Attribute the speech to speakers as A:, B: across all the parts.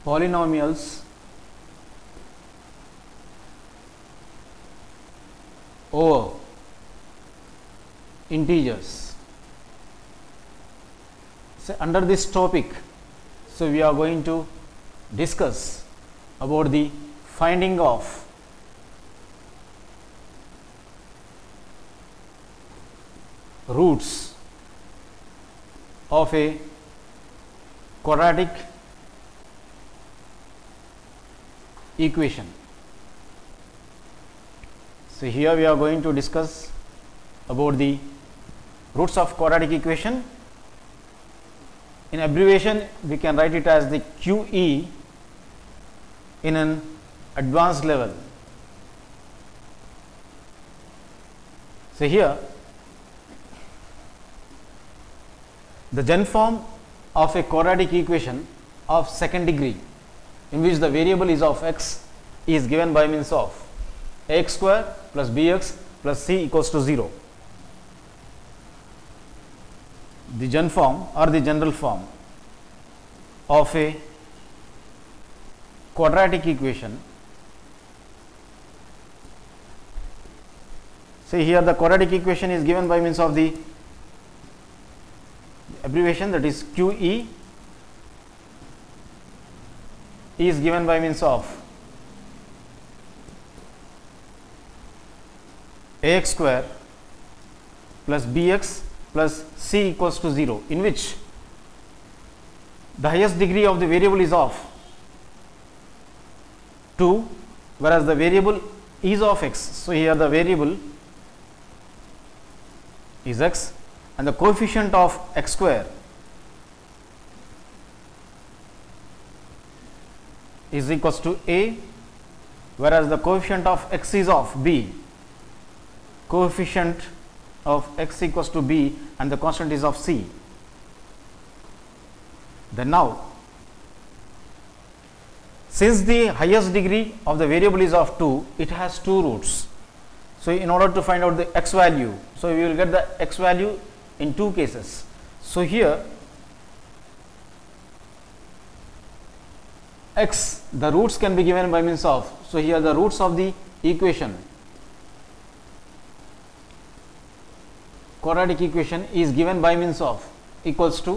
A: polynomials over integers. So under this topic, so we are going to discuss about the finding of roots of a quadratic equation. So here we are going to discuss about the roots of quadratic equation. In abbreviation, we can write it as the QE in an advanced level. So here the gen form of a quadratic equation of second degree in which the variable is of x is given by means of ax square plus bx plus c equals to 0. The gen form or the general form of a quadratic equation. See here the quadratic equation is given by means of the abbreviation, that is QE is given by means of ax square plus bx plus c equals to 0, in which the highest degree of the variable is of 2, whereas the variable is of x. So here the variable is x and the coefficient of x square is equals to a, whereas the coefficient of x is of b. Coefficient of x equals to b and the constant is of c. Then now, since the highest degree of the variable is of 2, it has two roots. So in order to find out the x value, so we will get the x value in two cases. So here x, the roots can be given by means of, so here the roots of the equation, quadratic equation is given by means of equals to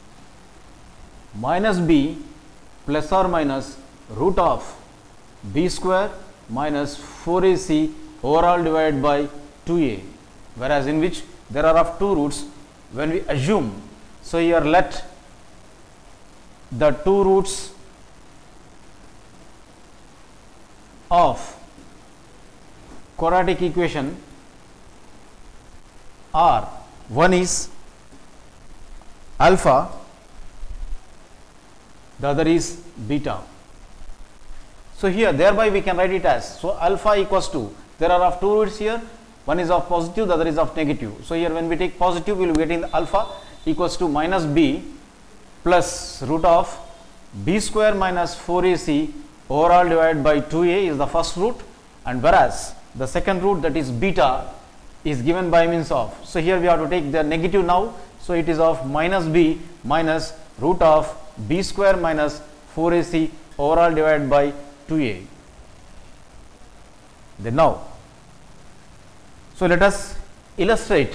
A: minus b plus or minus root of b square minus 4ac overall divided by 2a, whereas in which there are of two roots when we assume. So here let the two roots of quadratic equation are, one is alpha, the other is beta. So here thereby we can write it as, so alpha equals to, there are of two roots here, one is of positive, the other is of negative. So here when we take positive, we will get in alpha equals to minus b plus root of b square minus 4ac overall divided by 2a is the first root, and whereas the second root, that is beta, is given by means of, so here we have to take the negative now, so it is of minus b minus root of b square minus 4ac overall divided by 2a. Then now, so let us illustrate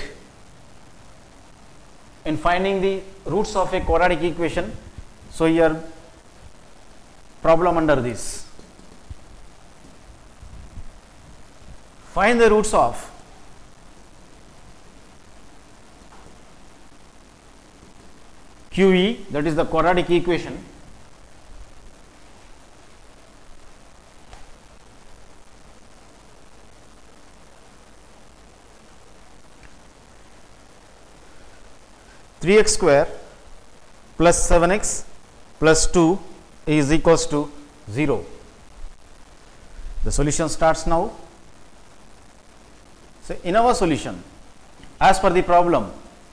A: in finding the roots of a quadratic equation. So here problem under this, find the roots of QE, that is the quadratic equation, (3x square plus 7x plus 2 is equals to 0). The solution starts now. So in our solution, as per the problem,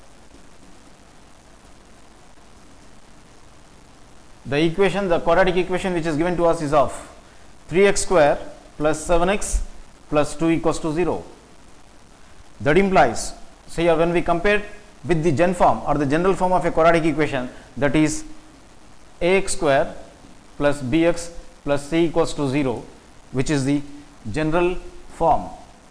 A: the equation, the quadratic equation which is given to us is of 3x square plus 7x plus 2 equals to 0. That implies, so here when we compare with the gen form or the general form of a quadratic equation, that is ax square plus bx plus c equals to 0, which is the general form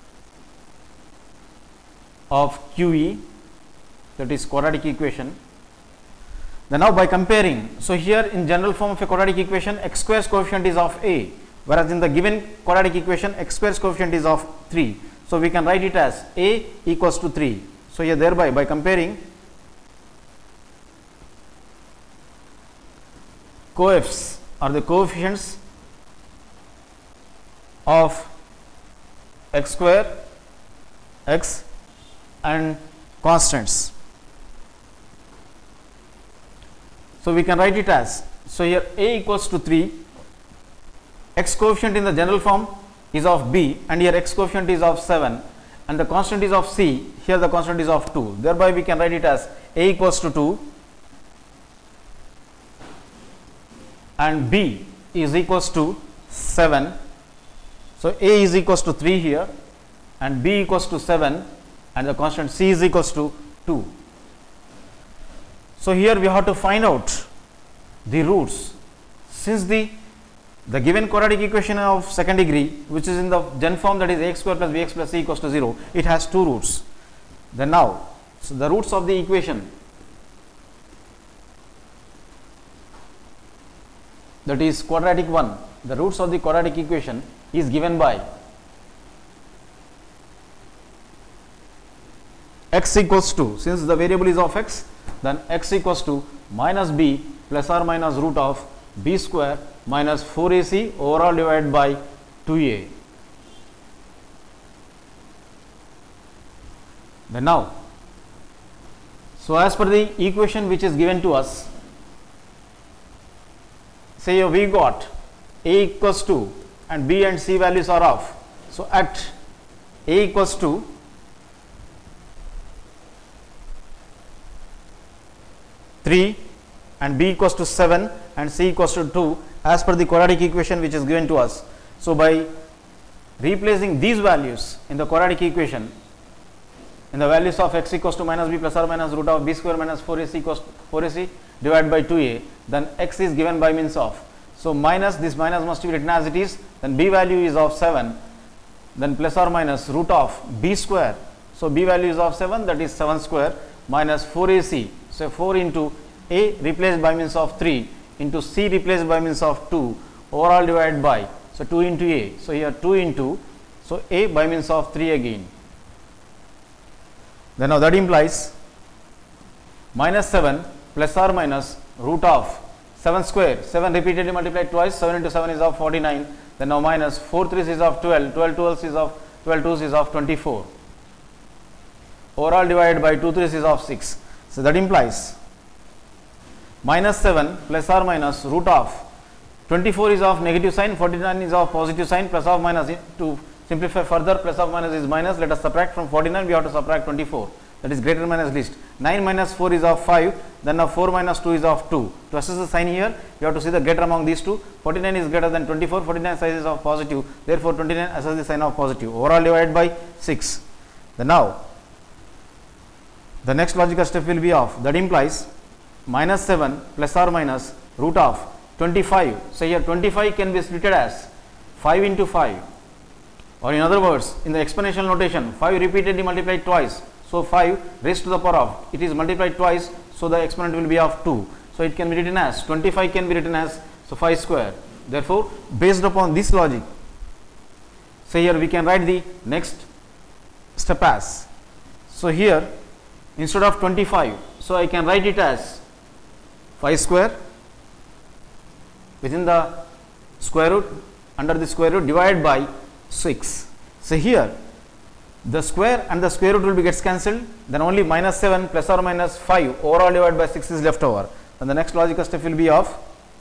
A: of QE, that is quadratic equation. Then now by comparing, so here in general form of a quadratic equation, x square's coefficient is of a, whereas in the given quadratic equation x square's coefficient is of 3. So we can write it as a equals to 3. So here thereby by comparing coefs or the coefficients of x square, x and constants. So we can write it as, so here a equals to 3, x coefficient in the general form is of b, and here x coefficient is of 7, and the constant is of c, here the constant is of 2. Thereby we can write it as a equals to 2 and b is equals to 7. So a is equals to 3 here and b equals to 7 and the constant c is equals to 2. So here we have to find out the roots. Since the given quadratic equation of second degree, which is in the gen form, that is ax square plus bx plus c equals to 0, it has two roots. Then now, so the roots of the equation, that is quadratic one, the roots of the quadratic equation is given by x equals to, since the variable is of x, then x equals to minus b plus or minus root of b square minus 4ac overall divided by 2a. Then now, so as per the equation which is given to us, say we got a equals to and b and c values are off. So at a equals to and b equals to 7 and c equals to 2 as per the quadratic equation which is given to us. So by replacing these values in the quadratic equation, in the values of x equals to minus b plus or minus root of b square minus 4ac equals to 4ac divided by 2a, then x is given by means of, so minus, this minus must be written as it is, then b value is of 7, then plus or minus root of b square, so b value is of 7, that is 7 square minus 4ac, so 4 into a replaced by means of 3 into c replaced by means of 2 overall divided by, so 2 into a, so here 2 into, so a by means of 3 again. Then now that implies minus 7 plus or minus root of 7 square, 7 repeatedly multiplied twice, 7 into 7 is of 49, then now minus 4 3s is of 12, 12 12s is of 12 2s is of 24, overall divided by 2 3s is of 6. So that implies minus 7 plus or minus root of 24 is of negative sign, 49 is of positive sign, plus or minus, to simplify further, plus or minus is minus, let us subtract from 49, we have to subtract 24, that is greater minus least. 9 minus 4 is of 5, then now 4 minus 2 is of 2. To assess the sign here, we have to see the greater among these two. 49 is greater than 24, 49 size is of positive, therefore 29 assess the sign of positive, overall divided by 6. Then now the next logical step will be of, that implies minus 7 plus or minus root of 25. So here 25 can be splitted as 5 into 5, or in other words, in the exponential notation, 5 repeatedly multiplied twice, so 5 raised to the power of, it is multiplied twice, so the exponent will be of 2. So it can be written as 25 can be written as, so 5 square. Therefore based upon this logic, so here we can write the next step as, so here instead of 25, so I can write it as 5 square within the square root, under the square root, divided by 6. So here the square and the square root will be gets cancelled, then only minus 7 plus or minus 5 overall divided by 6 is left over. And the next logical step will be of,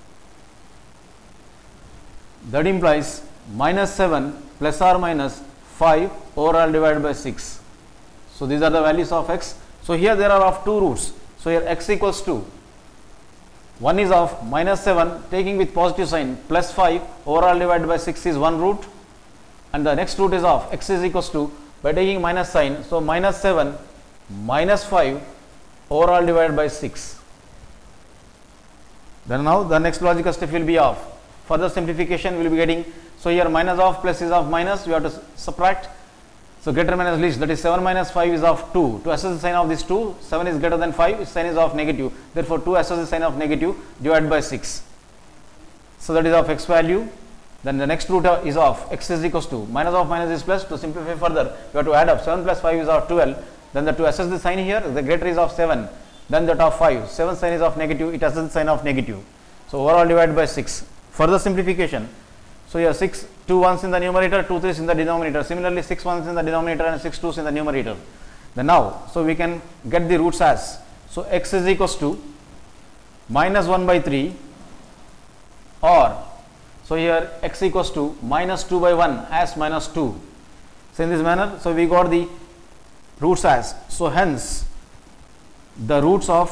A: that implies minus 7 plus or minus 5 overall divided by 6. So these are the values of x. So here there are of two roots. So here x equals to, one is of minus 7 taking with positive sign plus 5 overall divided by 6 is one root, and the next root is of x is equals to, by taking minus sign, so minus 7 minus 5 overall divided by 6. Then now the next logical step will be of, Further simplification we will be getting. So here minus of plus is of minus, we have to subtract. So greater minus least, that is 7 minus 5 is of 2. To assess the sign of this 2, 7 is greater than 5, its sign is of negative. Therefore, to assess the sign of negative, divide by 6. So that is of x value. Then the next root is of x is equals to minus of minus is plus. To simplify further, we have to add up 7 plus 5 is of 12. Then to assess the sign here, the greater is of 7. Then that of 5. 7 sign is of negative, it assesses the sign of negative. So overall divide by 6. Further simplification. So here 6 2 ones in the numerator, 2 3s in the denominator. Similarly 6 ones in the denominator and 6 2s in the numerator. Then now, so we can get the roots as, so x is equals to minus 1 by 3 or, so here x equals to minus 2 by 1 as minus 2. So in this manner, so we got the roots as, so hence the roots of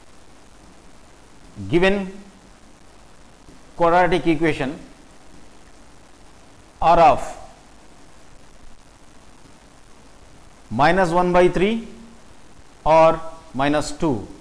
A: given quadratic equation are of minus 1 by 3 or minus 2.